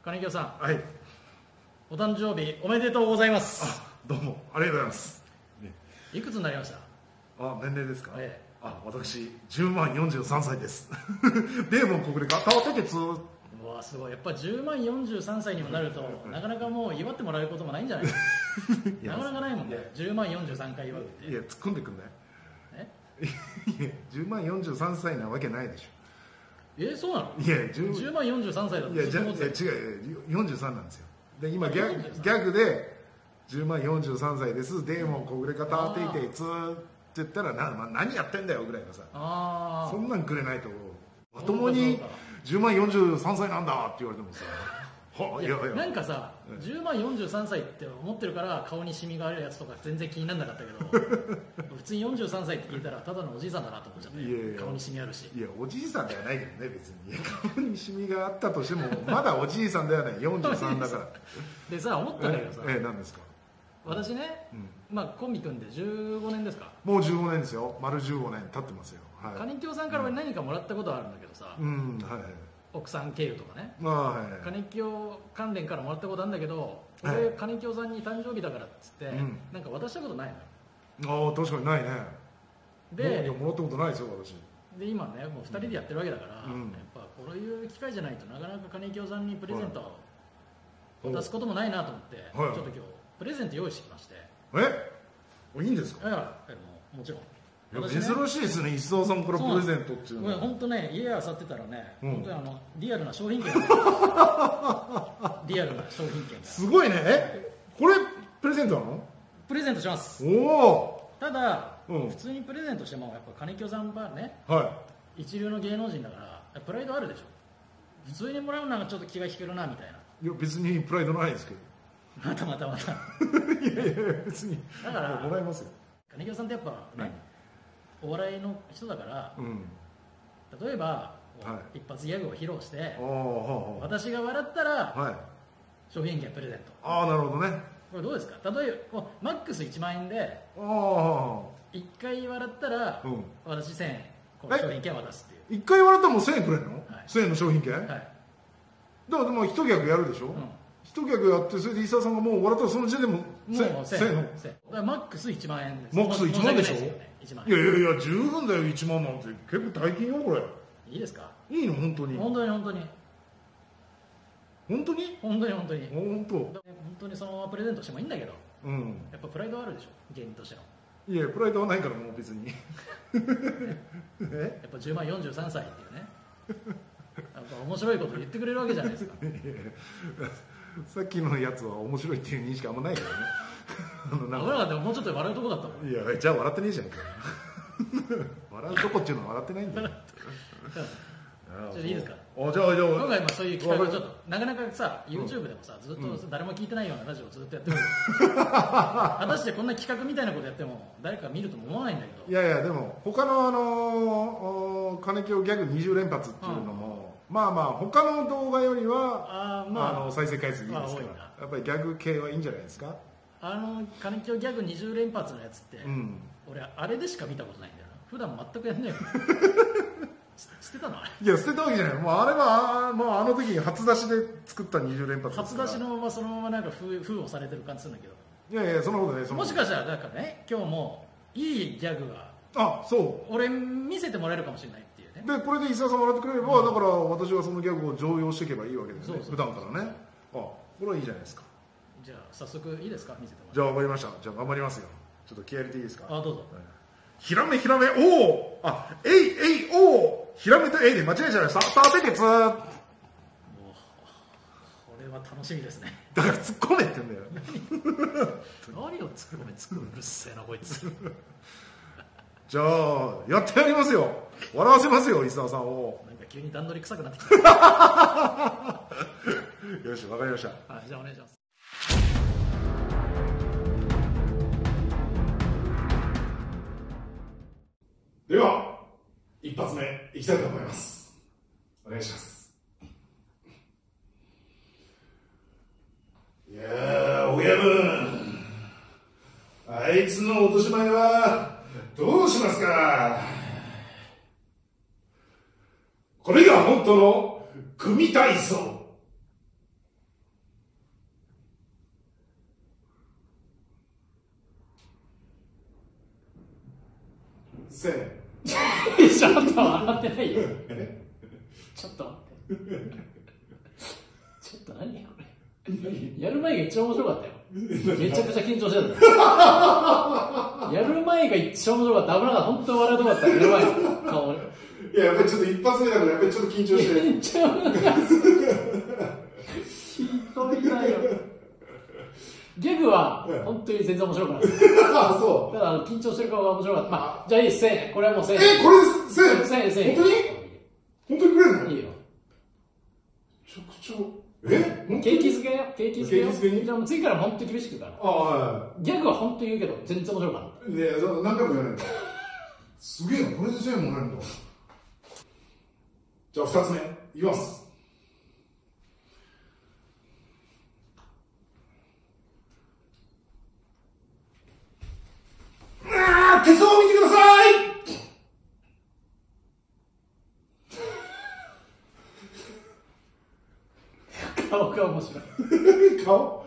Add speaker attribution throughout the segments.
Speaker 1: 金城さん、
Speaker 2: はい。
Speaker 1: お誕生日おめでとうございます。
Speaker 2: どうもありがとうございます。ね、
Speaker 1: いくつになりました？
Speaker 2: 年齢ですか？
Speaker 1: ええ、
Speaker 2: 私10万43歳です。デーモン国で片手鉄。
Speaker 1: うわすごい。やっぱ10万43歳にもなるとなかなかもう祝ってもらえることもないんじゃないですか。なかなかないもんね。10万43回祝うって。
Speaker 2: いや突っ込んでくんない。
Speaker 1: え？
Speaker 2: いや10万43歳なわけないでしょ。
Speaker 1: そうなの？
Speaker 2: いや
Speaker 1: 10万43歳だと
Speaker 2: いや
Speaker 1: ずっと思ってた。
Speaker 2: 違う43なんですよ。で今ギ
Speaker 1: 43
Speaker 2: ャグで10万43歳です。デーモン国で片手鉄って言ったら何やってんだよぐらいのさ。そんなんくれないとまともに10万43歳なんだって言われてもさ。
Speaker 1: いやなんかさ、10万43歳って思ってるから顔にシミがあるやつとか全然気にならなかったけど普通に43歳って聞いたらただのおじいさんだなと思っちゃって。顔にシミあるし。
Speaker 2: いやおじいさんではないけどね別に。顔にシミがあったとしてもまだおじいさんではない。43だから
Speaker 1: でさ思ったんだけどさ、
Speaker 2: 何ですか？
Speaker 1: 私ね、コンビ組んで15年ですか。
Speaker 2: もう15年ですよ。丸15年経ってますよ。
Speaker 1: 金京さんから何かもらったことはあるんだけどさ、奥さん経由とかね、金京関連からもらったことあるんだけど、俺金京さんに誕生日だからっつってなんか渡したことない
Speaker 2: の。確かにないね。
Speaker 1: で
Speaker 2: もらったことないですよ私。
Speaker 1: で今ねもう2人でやってるわけだから、やっぱこういう機会じゃないとなかなか金京さんにプレゼントを渡すこともないなと思って、ちょっと今日プレゼント用意してきまして。
Speaker 2: いいんですか？
Speaker 1: もちろん。
Speaker 2: 珍しいですね、石澤さんからプレゼントっていうのは。
Speaker 1: 本当ね、家あさってたらね、本当にリアルな商品券リアルな商品券が
Speaker 2: すごいね。これプレゼントなの？
Speaker 1: プレゼントします。ただ、普通にプレゼントしてもやっぱ金京さんはね、一流の芸能人だからプライドあるでしょ。普通にもらうのはちょっと気が引けるなみたいな。
Speaker 2: いや別にプライドないですけど。
Speaker 1: またい
Speaker 2: や別に
Speaker 1: だから
Speaker 2: もらいますよ。
Speaker 1: 金京さんってやっぱね、お笑いの人だから、例えば、一発ギャグを披露して私が笑ったら、商品券プレゼント。
Speaker 2: なるほどね。
Speaker 1: これどうですか？例えばマックス1万円で1回笑ったら、私1000円商品券渡すっていう。
Speaker 2: 1回笑ったらもう1000円くれるの？1000円の商品券？だからでも1ギャグやるでしょ。1ギャグやってそれで石田さんがもう笑ったらその時点でも1000円。
Speaker 1: マックス1万円です。
Speaker 2: マックス1万でしょ。いや十分だよ。1万なんて結構大金よこれ。
Speaker 1: いいですか？
Speaker 2: いいの？本当に
Speaker 1: 本当にそのままプレゼントしてもいいんだけど、やっぱプライドあるでしょ芸人としての。
Speaker 2: いやプライドはないからもう別に。や
Speaker 1: っぱ10万43歳っていうね、やっぱ面白いこと言ってくれるわけじゃないですか。
Speaker 2: さっきのやつは面白いっていう認識あんまないからね。
Speaker 1: 俺らでももうちょっと笑うとこだったもん。
Speaker 2: いやじゃあ笑ってねえじゃんか。笑うとこっていうのは笑ってないんだよ。
Speaker 1: ちょっといいですか？
Speaker 2: じゃあ
Speaker 1: 今回そういう企画をちょっとなかなかさ YouTube でもさずっと誰も聞いてないようなラジオをずっとやってる。果たしてこんな企画みたいなことやっても誰か見るとも思わないんだけど。
Speaker 2: いやでも他の金清ギャグ20連発っていうのも他の動画よりは再生回数いいですから、やっぱりギャグ系はいいんじゃないですか。
Speaker 1: 金清ギャグ20連発のやつって、俺あれでしか見たことないんだよな。普段全くやんないよ。捨てたの？
Speaker 2: いや捨てたわけじゃない。もうあれはあの時に初出しで作った20連発
Speaker 1: 初出しのままそのままなんか封をされてる感じするんだけど。
Speaker 2: いやそんなことない。
Speaker 1: もしかしたらなんかね今日もいいギャグが俺見せてもらえるかもしれないっていうね。
Speaker 2: でこれで石田さん笑ってくれれば、だから私はそのギャグを常用していけばいいわけですね。普段からね。これはいいじゃないですか。
Speaker 1: じゃあ早速いいですか？見せてもらって。
Speaker 2: じゃあ分かりました。じゃあ頑張りますよ。ちょっと気合入れていいですか？
Speaker 1: どうぞ。
Speaker 2: ひらめおおひらめとえいで間違えちゃいました。さあてけつ。こ
Speaker 1: れは楽しみですね。
Speaker 2: だから突っ込めって言うんだよ。
Speaker 1: 何を突っ込めうるせえなこいつ。
Speaker 2: じゃあやってやりますよ。笑わせますよ石澤さんを。
Speaker 1: なんか急に段取り臭くなってきた。
Speaker 2: よしわかりました。
Speaker 1: じゃあお願いします。
Speaker 2: では一発目いきたいと思います。お願いします。いやー親分、あいつの落とし前はどうしますか？これが本当の組体操。 1000円。
Speaker 1: ちょっと笑ってないよ。ちょっと待って。ちょっと何これ。やる前が一番面白かったよ。めちゃくちゃ緊張してた。やる前が一番面白かった。危なかった。本当に笑うとこだった。やる前の顔。
Speaker 2: いや、やっぱりちょっと一発目だからやっぱりちょっと緊張してる。
Speaker 1: 緊張がひどいなよ。ギャグは本当に全然面白くない。
Speaker 2: ああ、そう。
Speaker 1: ただ緊張してる顔が面白かった。まあ、じゃあいい、1000円。これはもう1000円。
Speaker 2: これ1000円
Speaker 1: ?1000 円、1000円。
Speaker 2: 本当に本当にくれるの？
Speaker 1: いいよ。
Speaker 2: ちょくちょ。
Speaker 1: 景気づけよ。景気づけよ。じゃあもう次から本当に厳しく言うから。
Speaker 2: ああ、はい。
Speaker 1: ギャグは本当に言うけど、全然面白かった。
Speaker 2: いや、何回も言わないんだ。すげえな、これで1000円もらえるんだ。じゃあ2つ目、いきます。手相を見てください。
Speaker 1: 顔が面白い。
Speaker 2: 顔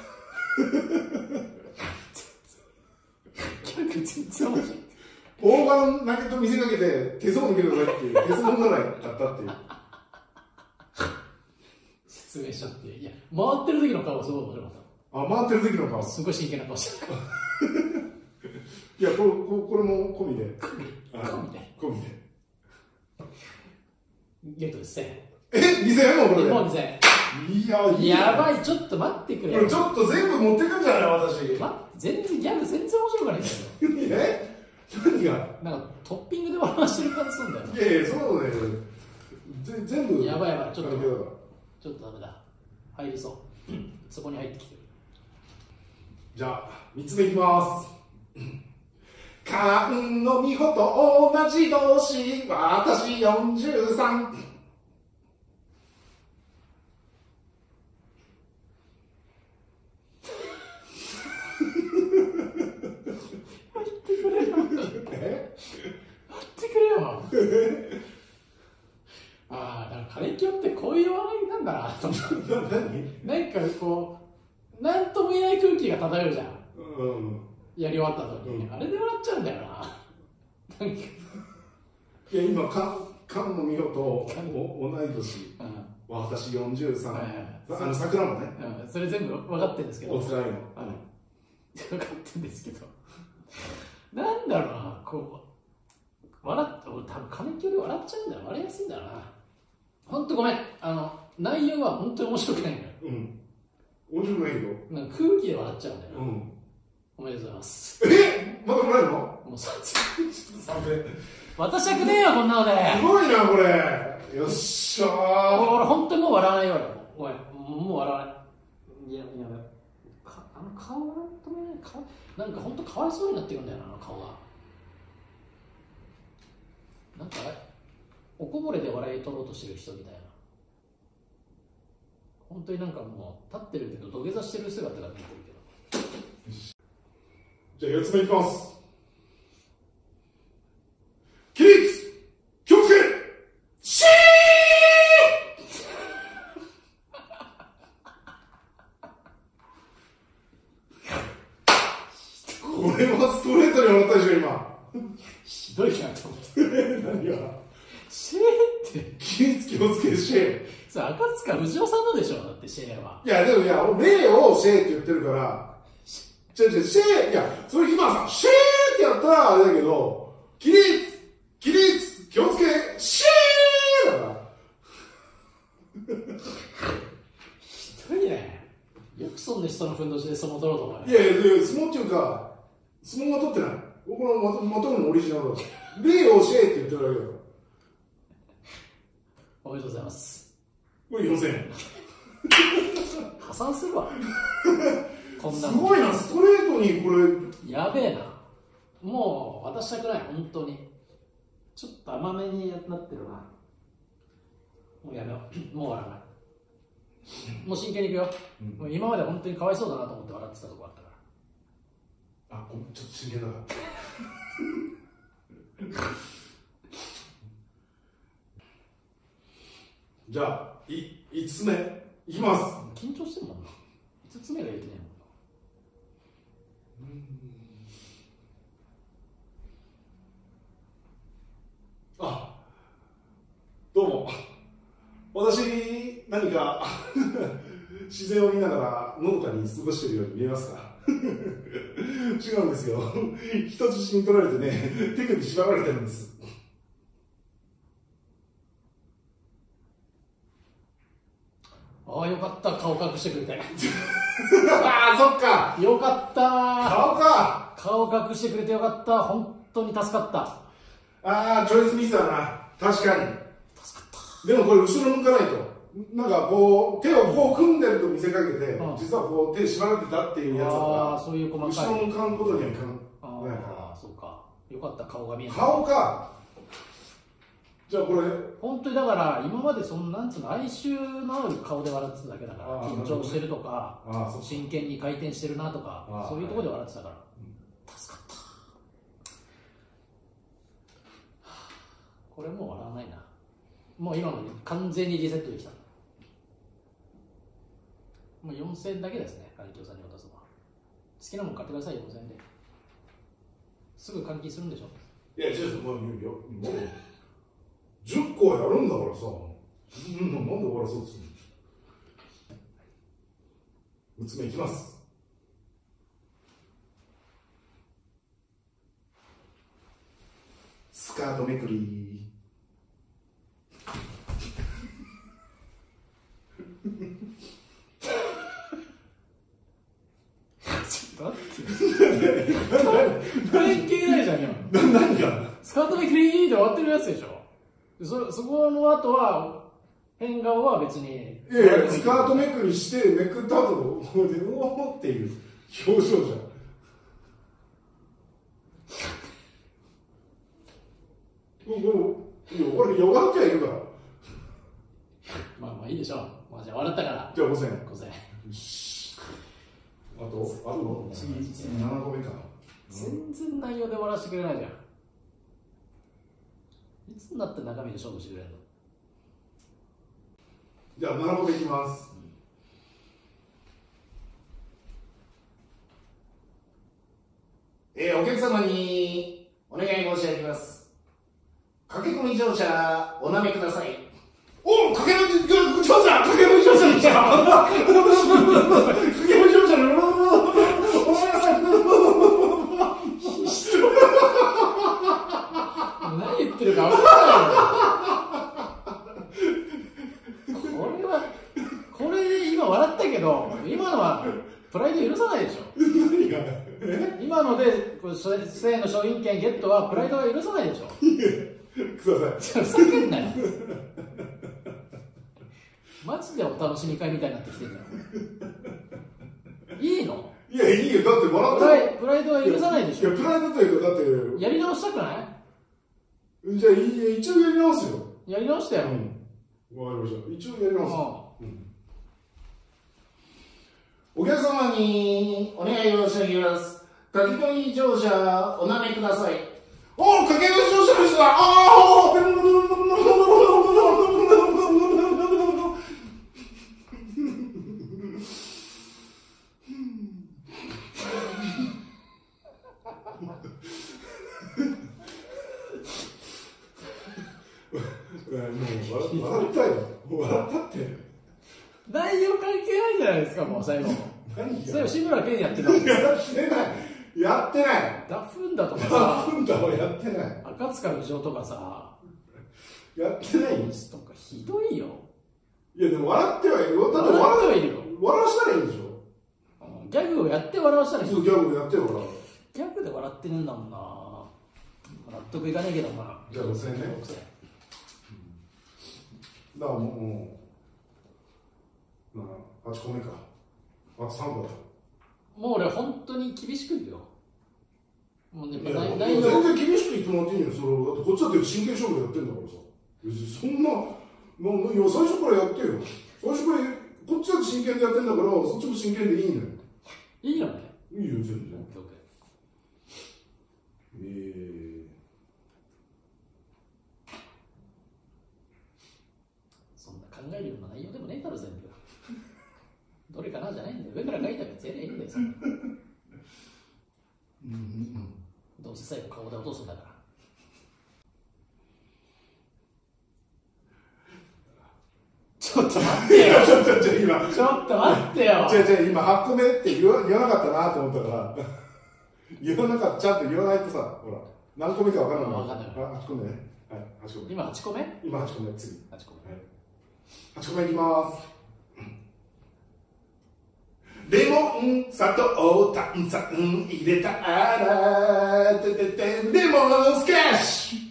Speaker 1: ギャグ全然面白い。
Speaker 2: 大盤投げと見せかけて手相を見てくださいっていう、手相習いだったっていう。
Speaker 1: 説明しちゃって。いや、回ってる時の顔がすごい面白かった。
Speaker 2: あ、回ってる時の顔。
Speaker 1: すごい真剣な顔してる。
Speaker 2: いや、これも込みで。
Speaker 1: 込みで。
Speaker 2: 込みで。
Speaker 1: ゲットです。1000円。
Speaker 2: 2000円もこれで。
Speaker 1: もう2000円。いや、やばい、ちょっと待ってくれ。
Speaker 2: これちょっと全部持ってくんじゃない私。
Speaker 1: 全然ギャグ全然面白くないんだ
Speaker 2: よ。何が
Speaker 1: なんかトッピングで笑わしてる感じするんだよな。
Speaker 2: いやいや、そうね。全部。
Speaker 1: やばいやばい、ちょっとダメだ。入りそう。そこに入ってきてる。じゃあ、
Speaker 2: 3つ目いきます。菅野美穂と同じ同士、私43。
Speaker 1: 待ってくれよ。待ってくれよ。ああ、だから金清ってこういう笑いなんだなと思って。なんかこう、なんとも言えない空気が漂うじゃん。やり終わった時に、あれで笑っちゃうんだよな。なんかい
Speaker 2: や、今、菅野美穂と同い年、私43、桜もね、
Speaker 1: それ全部分かってるんですけど、
Speaker 2: おつらいの。
Speaker 1: 分かってるんですけど、なんだろうな、こう、笑って、俺、多分金清で笑っちゃうんだよ、笑いやすいんだよな。ほんとごめん、内容は本当に面白くないんだよ。
Speaker 2: 面白くないけど、
Speaker 1: なんか空気で笑っちゃうんだよな。おめでとうございます。
Speaker 2: まだもらえるの？
Speaker 1: もう3000円。渡したくねえよ、こんなので。
Speaker 2: すごいな、これ。よっしゃー。
Speaker 1: 俺、本当にもう笑わないよ、俺。もう笑わない。いや、顔なんともね、なんか本当かわいそうになってくんだよな、顔が。なんかおこぼれで笑い取ろうとしてる人みたいな。本当になんかもう、立ってるけど、土下座してる姿が見てるけど。
Speaker 2: じゃあ4つ目いきます。起立気をつけシーこれはストレートに笑ったでしょ、今。
Speaker 1: ひどいなと思って。
Speaker 2: 何が
Speaker 1: シェーって。
Speaker 2: 気をつけシェー。
Speaker 1: それ赤塚不二夫さんのでしょ、だってシェーは。
Speaker 2: いや、でも例をシェーって言ってるから、シェー、いや、それ今さ、シェーってやったらあれだけど、起立気をつけシェーだから。
Speaker 1: ひどいね。よくそんな人のふんどしで相撲取ろうと思う。
Speaker 2: いや、相撲っていうか、相撲は取ってない。僕のまとめのオリジナルだ。例をシェーって言ってるだけだから。
Speaker 1: おめでとうございます。
Speaker 2: これ4000円。
Speaker 1: 破産するわ。こんな
Speaker 2: すごいな、ストレートにこれ。
Speaker 1: やべえな。もう渡したくない、本当に。ちょっと甘めになってるな。もうやめよう。もう笑わない。もう真剣にいくよ。もう今まで本当にかわいそうだなと思って笑ってたとこあったから。
Speaker 2: あ、ちょっと真剣だから。じゃあ、5つ目いきます。
Speaker 1: 緊張してるもんな。5つ目が言えてねえもんな。
Speaker 2: 私、何か自然を見ながらのどかに過ごしているように見えますか？違うんですよ。人質に取られてね、手首縛られてるんです。
Speaker 1: ああ、よかった、顔隠してくれて。
Speaker 2: ああ、そっか。
Speaker 1: よかった。
Speaker 2: 顔か。
Speaker 1: 顔隠してくれてよかった。本当に助かった。
Speaker 2: ああ、チョイスミスだな。確かに。
Speaker 1: 助かった。
Speaker 2: でもこれ後ろ向かないと。なんかこう、手をこう組んでると見せかけて、実はこう手縛られてたっていうやつだから、
Speaker 1: ああ、そういう細かい。
Speaker 2: 後ろ向かんことにはいかん。
Speaker 1: ああ、そうか。よかった、顔が見えた。
Speaker 2: 顔か。じゃあこれ
Speaker 1: 本当にだから今までそのなんつうの哀愁のある顔で笑ってただけだから、緊張してるとか真剣に回転してるなとかそういうところで笑ってたから、助かった。これもう笑わないな。もう今の完全にリセットできた。もう4000円だけですね、会長さんに渡すのは。好きなもん買ってくださいよ、4000円で。すぐ換金するんでしょ。
Speaker 2: いや、ちょっともう10個はやるんだからさ、なんで終わらそうとするの。うつめいきます。スカートめくり。
Speaker 1: だって関係ないじゃんよ。
Speaker 2: 何が
Speaker 1: スカートめくりで終わってるやつでしょ。そこの後は変顔は別に。
Speaker 2: いやいや、スカートめくりしてめくった後のうおーっていう表情じゃん。俺よがってはいるから。
Speaker 1: まあまあいいでしょう。まあじゃあ笑ったから。
Speaker 2: じゃあ5000円。
Speaker 1: 5000円。
Speaker 2: よし。あるの？次7個目か。
Speaker 1: 全然内容で笑わせてくれないじゃん。いつになって中身で勝負してくれるの？
Speaker 2: じゃあ7個目いきます。お客様にお願い申し上げます。駆け込み乗車おなめください。おお、駆け込み乗車駆け込み乗車でした駆け込み乗車お前さん
Speaker 1: 何言ってるか分からないよ。これで今笑ったけど、今のはプライド許さないでしょ。
Speaker 2: 何が
Speaker 1: 今ので1000円の商品券ゲットはプライドが許さないでしょ。
Speaker 2: ください。
Speaker 1: ふざけんなよ。マジでお楽しみ会みたいになってきてるじゃん。いいの？
Speaker 2: いや、いいよ。だって笑った
Speaker 1: プライドは許さないでしょ。
Speaker 2: いや、プライドというか、だって。
Speaker 1: やり直したくない？
Speaker 2: じゃあ、一応やり直すよ。
Speaker 1: やり直したよ。
Speaker 2: わかりました。一応やり直す。お客様にお願いを申し上げます。駆け込み乗車おなめください。おお、駆け込み乗車ですが、ああ笑ったよ。笑ったって。
Speaker 1: 内容関係ないじゃないですか、もう最後。最後、志村けんやってた。
Speaker 2: やってない。やってない。
Speaker 1: ダフンだとかさ。
Speaker 2: ダフンだはやってない。
Speaker 1: 赤塚不二夫とかさ。
Speaker 2: やってないよ。
Speaker 1: とかひどいよ。
Speaker 2: いや、でも笑ってはいるよ。
Speaker 1: だって笑ってはいるよ。
Speaker 2: 笑わしたらいいんでしょ。
Speaker 1: ギャグをやって笑わしたらいい。
Speaker 2: ギャグをやってよ、ほら。
Speaker 1: ギャグで笑ってねえんだもんな。納得いかねえけど、まあ。
Speaker 2: じゃあ5000円ね。だからもう、8個目か。あと3個だ。
Speaker 1: もう俺、本当に厳しく言うよ。もうね、
Speaker 2: 全然厳しく言ってもらっていいよ、それだってこっちだって真剣勝負やってんだからさ。別にそんな、最初からやってよ。最初からこっちだって真剣でやってんだから、そっちも真剣でいいんだよ。
Speaker 1: いいよね。
Speaker 2: いいよ、全然。
Speaker 1: そんな考えるような内容でもねえだろ、全部。どれかなじゃないんだよ。上から書いたやつやりゃいいんだよ、どうせ最後顔で落とすんだから。 ちょっと待ってよ。
Speaker 2: ちょっと
Speaker 1: 待ってよ。
Speaker 2: 今8個目って言わなかったなと思ったから言わなかった、ちゃんと言わないとさ、ほら何個目か分からない。8個目ね。はい、8個目。
Speaker 1: 今8個目？
Speaker 2: 今8個目、次。
Speaker 1: 8個目。
Speaker 2: はい、8個目いきます。レモン、砂糖、炭酸入れたら、レモンスカッシュ。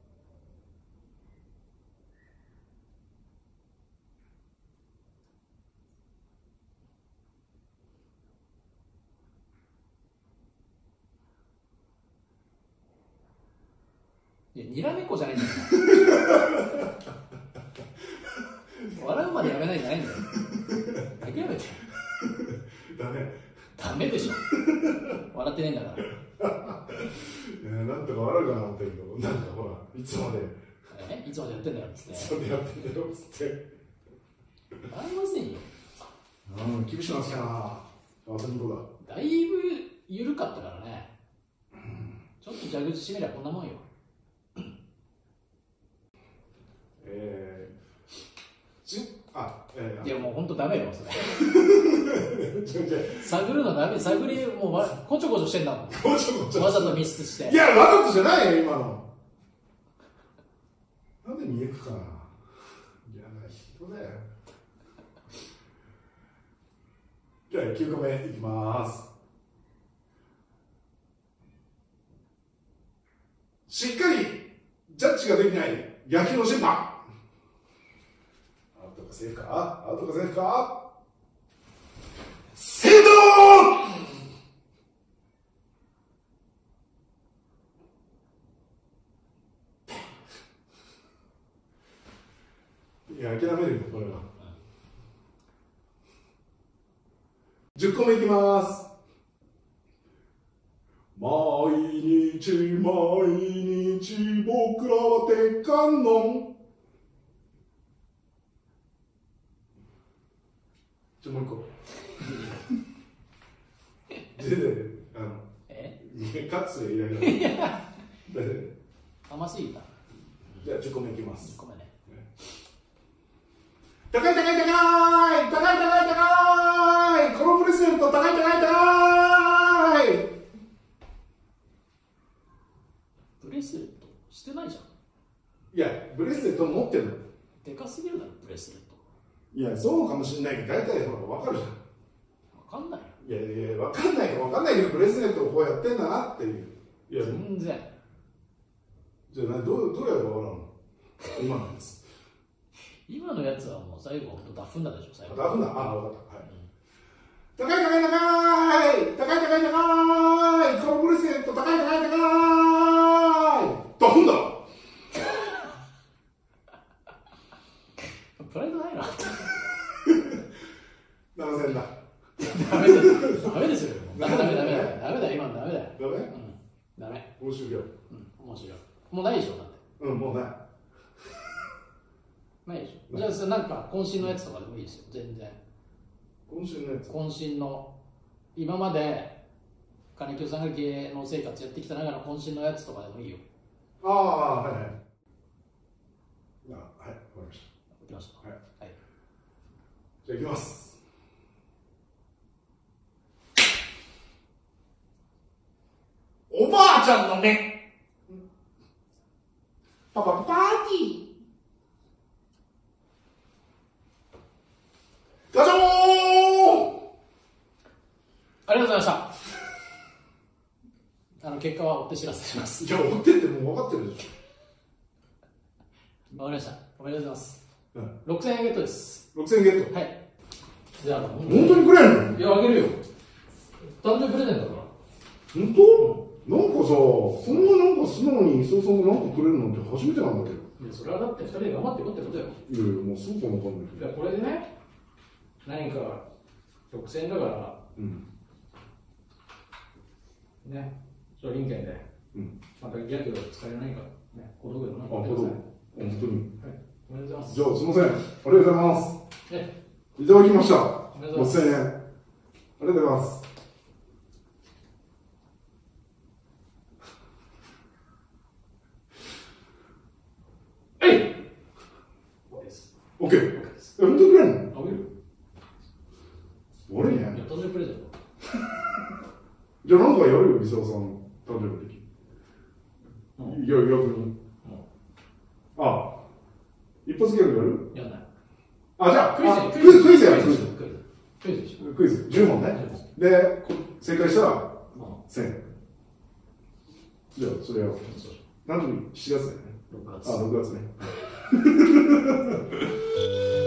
Speaker 1: いや、にらめっこじゃないんだよ。笑うまでやめないんじゃないんだよ。諦めて。ダメでしょ。笑ってねえんだから。
Speaker 2: なんとか笑うかなって言うけど、なんかほら、いつまで
Speaker 1: やってんだよっつって。
Speaker 2: いつまでやってんだよっつって。
Speaker 1: 笑いませんよ。
Speaker 2: 厳しくなってきたな。
Speaker 1: だいぶ緩かったからね。ちょっと蛇口閉めりゃこんなもんよ。いやもう本当ダメよそれ。探るのダメ。探りもうこちょこちょしてんだもん。わざとミスして。
Speaker 2: いやわざとじゃないよ今の。なんで見えくかな。嫌な人だよ。じゃあ9個目いきます。しっかりジャッジができない野球の審判。アウトかセーフか、アウトかセーフか、セーフ。いや諦めるよこれは。10個目いきます。毎日僕らは鉄観音。もう一個。カツ入れる。
Speaker 1: 甘すぎた。
Speaker 2: じゃあ10個目いきます。
Speaker 1: 10個目ね。
Speaker 2: 高いこのプレゼント高い。
Speaker 1: ブレスレットしてないじゃん。
Speaker 2: いやブレスレット持ってるの。
Speaker 1: でかすぎるだろブレスレット。
Speaker 2: いやそうかもしれないけど大体ほら分かるじゃん。
Speaker 1: 分かんないよ。
Speaker 2: いや分かんないけどブレスレットをこうやってんだなっていう。いや
Speaker 1: 全然。
Speaker 2: じゃあどうやれば分かるの。今のやつ。
Speaker 1: 今のやつはもう最後本当ダフンダでしょ最後。
Speaker 2: ダフンダ。あ分かった。はい。高いこのブレスレット高いダフンダ。
Speaker 1: プライドないな。
Speaker 2: 7000だ。
Speaker 1: ダメですよ。ダメ今のダメだよ。ダメ？ダメ。
Speaker 2: 報酬料。
Speaker 1: 面白い。もうないでしょだって。
Speaker 2: もうない。
Speaker 1: ないでしょ。じゃあなんか渾身のやつとかでもいいですよ全然。
Speaker 2: 渾身のやつ。
Speaker 1: 渾身の今まで金清さんが芸能生活やってきた中の渾身のやつとかでもいいよ。
Speaker 2: ああはい。はいわかりました。
Speaker 1: いきました。はい。
Speaker 2: じゃあいきます。おばあちゃんの目。パーティー。ガチョーン。
Speaker 1: ありがとうございました。結果は追って知らせします。
Speaker 2: いや追ってってもう分かってるでし
Speaker 1: ょ。わかりました。おめでとうございます。6000円ゲットです。
Speaker 2: 6000円ゲット。
Speaker 1: はい。じゃあ
Speaker 2: 本当にくれんの？
Speaker 1: いやあげるよ。誕生日プレゼントだから。
Speaker 2: 本当？なんかさ、こんななんか素直に伊藤さんがなんかくれるなんて初めてなんだけど。
Speaker 1: いやそれはだって2人で頑張っていこうってことよ。
Speaker 2: いやもうそうかもわかんないけど。
Speaker 1: いやこれでね、何か6000円だから、ね、商品券で、またギャグ使えないからね、小道具でもなんか
Speaker 2: 本当に。はい。
Speaker 1: おめでとうございます。
Speaker 2: じゃあすみません。ありがとうございます。いただきました。
Speaker 1: おめでとうございます。
Speaker 2: 6000円。ありがとうございます。 オッケー。本当にくれんの？
Speaker 1: あげる。
Speaker 2: 悪いね。
Speaker 1: 誕生日プレゼント。
Speaker 2: じゃあなんかやるよ、伊沢さん、誕生日的。いや、逆に。あ、一発ギャグやる？
Speaker 1: やらない。
Speaker 2: あ、じゃあ、クイズやる。クイズ。10問ね。で、正解したら、1000円。じゃあ、それやろう。何時に？7月だよね。
Speaker 1: 6月。
Speaker 2: あ、6月ね。